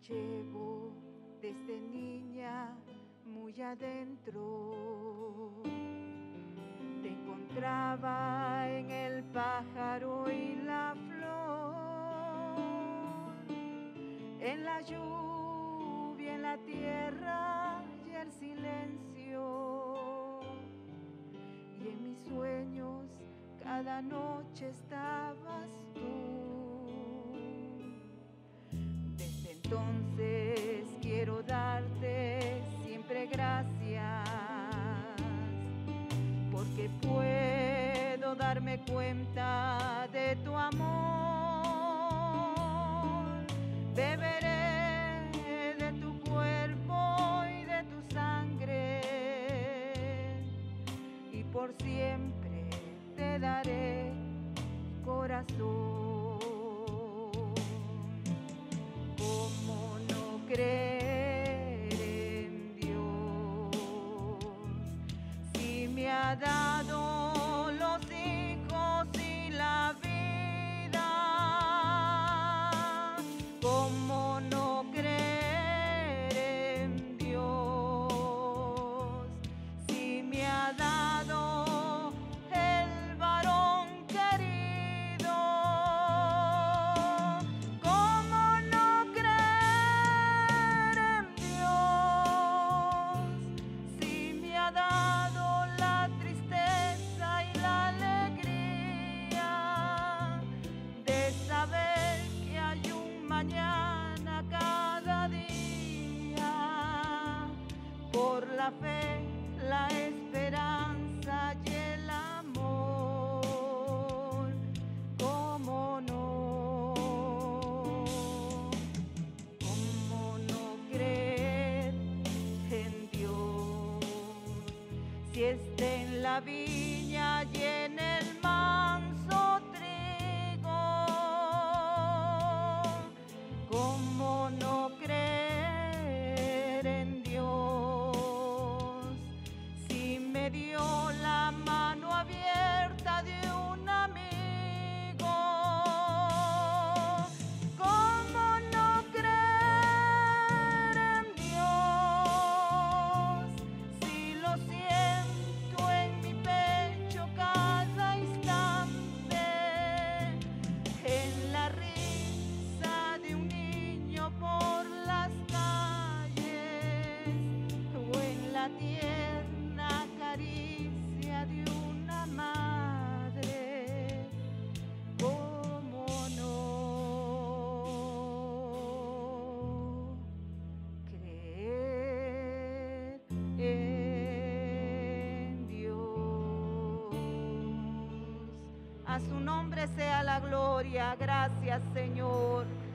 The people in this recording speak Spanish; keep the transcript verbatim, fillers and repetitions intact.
llevo desde niña muy adentro. Te encontraba en el pájaro y la flor, en la lluvia, en la tierra y el silencio. Y en mis sueños cada noche estabas tú. Desde entonces quiero darte siempre gracias, porque puedo darme cuenta de tu amor. Beberé de tu cuerpo y de tu sangre, y por siempre te daré mi corazón. ¿Cómo no creer en Dios si me ha dado los hijos y la vida? ¿Cómo no creer en Dios si me ha dado el varón querido? ¿Cómo no creer en Dios si me ha dado la tristeza y la alegría de saber que hay un mañana cada día? Por la fe, la esperanza y el amor, ¿cómo no? ¿Cómo no creer en Dios si está en la viña y en el manso trigo? ¿Cómo no creer en Dios si me dio la mano abierta de un amigo? ¿Cómo no creer en Dios si lo siento en mi pecho cada instante, en la risa de un niño por las calles, o en la tierna caricia de una madre? ¿Cómo no creer en Dios? A su nombre sea la gloria. Gracias, Señor.